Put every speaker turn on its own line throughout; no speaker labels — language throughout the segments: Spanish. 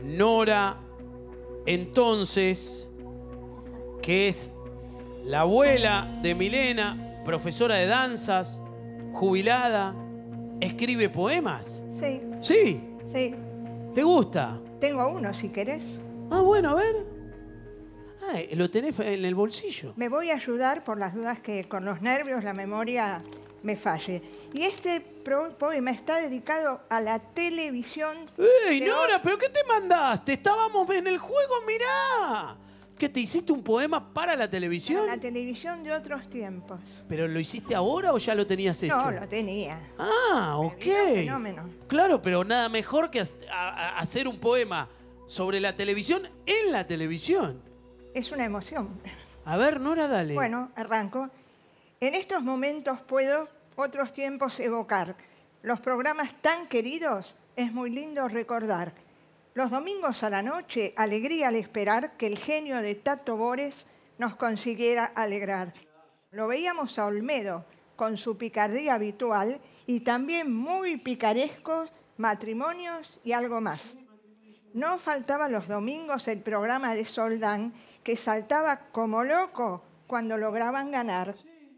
Nora, entonces, que es la abuela de Milena, profesora de danzas, jubilada, escribe poemas.
Sí.
¿Sí?
Sí.
¿Te gusta?
Tengo uno, si querés.
Ah, bueno, a ver. Ah, lo tenés en el bolsillo.
Me voy a ayudar por las dudas que con los nervios la memoria me falle. Y este poema está dedicado a la televisión.
¡Ey, Nora! ¿Pero qué te mandaste? Estábamos en el juego, mirá. ¿Qué, te hiciste un poema para la televisión?
La televisión de otros tiempos.
¿Pero lo hiciste ahora o ya lo tenías hecho?
No, lo tenía.
Ah, ok.
Fenómeno.
Claro, pero nada mejor que hacer un poema sobre la televisión en la televisión.
Es una emoción.
A ver, Nora, dale.
Bueno, arranco. En estos momentos puedo otros tiempos evocar. Los programas tan queridos es muy lindo recordar. Los domingos a la noche, alegría al esperar que el genio de Tato Bores nos consiguiera alegrar. Lo veíamos a Olmedo con su picardía habitual y también muy picarescos matrimonios y algo más. No faltaba los domingos el programa de Soldán, que saltaba como loco cuando lograban ganar.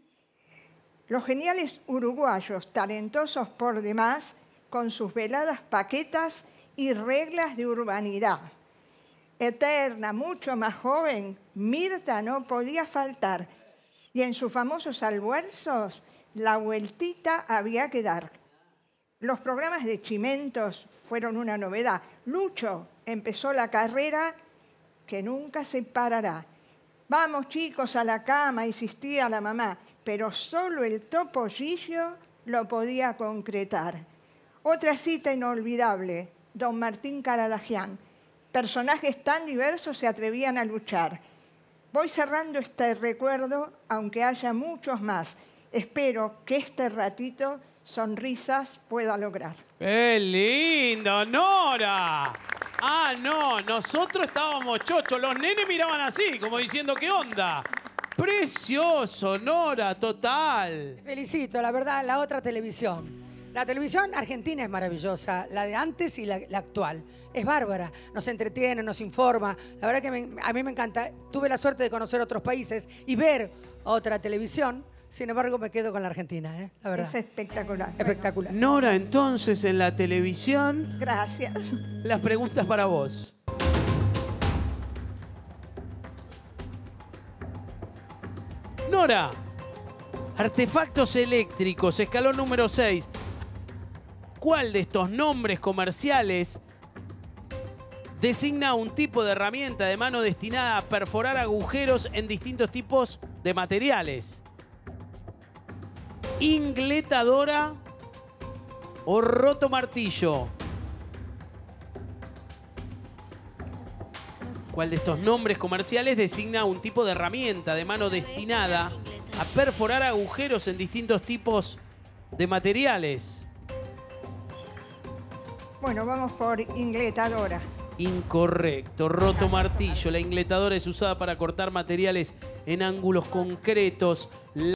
Los geniales uruguayos, talentosos por demás, con sus veladas paquetas y reglas de urbanidad. Eterna, mucho más joven, Mirta no podía faltar. Y en sus famosos almuerzos, la vueltita había que dar. Los programas de Chimentos fueron una novedad. Lucho empezó la carrera que nunca se parará. Vamos, chicos, a la cama, insistía la mamá, pero solo el Topollillo lo podía concretar. Otra cita inolvidable, don Martín Caradagian. Personajes tan diversos se atrevían a luchar. Voy cerrando este recuerdo, aunque haya muchos más. Espero que este ratito sonrisas pueda lograr.
¡Qué lindo, Nora! Ah, no, nosotros estábamos chochos. Los nenes miraban así, como diciendo, ¿qué onda? Precioso, Nora, total.
Te felicito, la verdad, la otra televisión. La televisión argentina es maravillosa, la de antes y la actual. Es bárbara, nos entretiene, nos informa. La verdad que a mí me encanta. Tuve la suerte de conocer otros países y ver otra televisión. Sin embargo, me quedo con la Argentina, la verdad.
Es espectacular.
Espectacular.
Bueno.
Nora, entonces, en la televisión,
Gracias.
las preguntas para vos. Nora, artefactos eléctricos, escalón número 6. ¿Cuál de estos nombres comerciales designa un tipo de herramienta de mano destinada a perforar agujeros en distintos tipos de materiales? ¿Ingletadora o rotomartillo? ¿Cuál de estos nombres comerciales designa un tipo de herramienta de mano destinada a perforar agujeros en distintos tipos de materiales?
Bueno, vamos por ingletadora.
Incorrecto. Rotomartillo. La ingletadora es usada para cortar materiales en ángulos concretos.